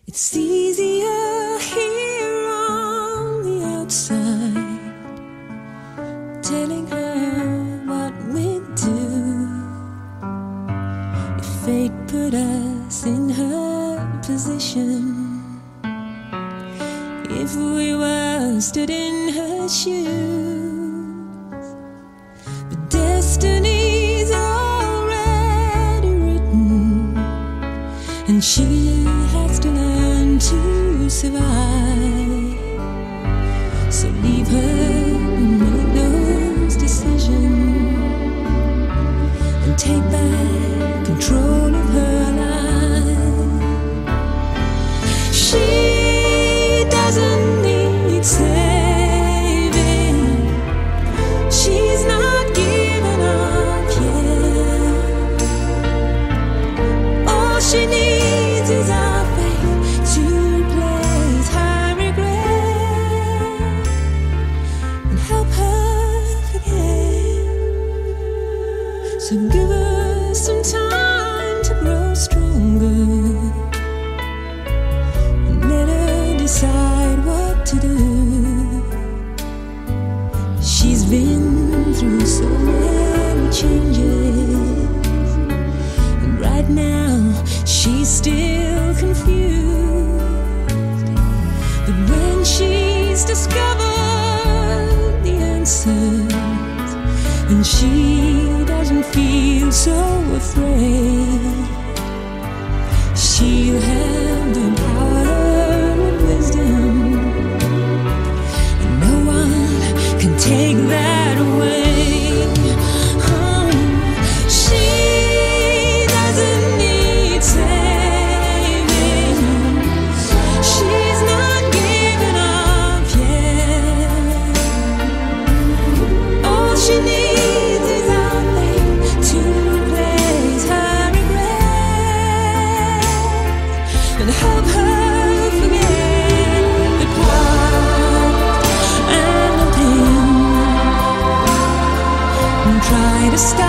It's easier here on the outside, telling her what we'd do if fate put us in her position, if we were stood in her shoes. But destiny's already written, and she has to learn to survive. So leave her and make those decisions, and take back control of her life. She doesn't need saving. She's not giving up yet. All she needs is our faith to replace her regret and help her forget. So give her some time to grow stronger, and let her decide what to do. She's been through so many changes, and right now she's still confused. But when she's discovered the answers, then she doesn't feel so afraid. She'll have the power of wisdom, and no one can take that away. Oh, she doesn't need saving. She's not giving up yet. All she needs is our faith to replace her regret and help her forget the cloud and the pain, and try to stop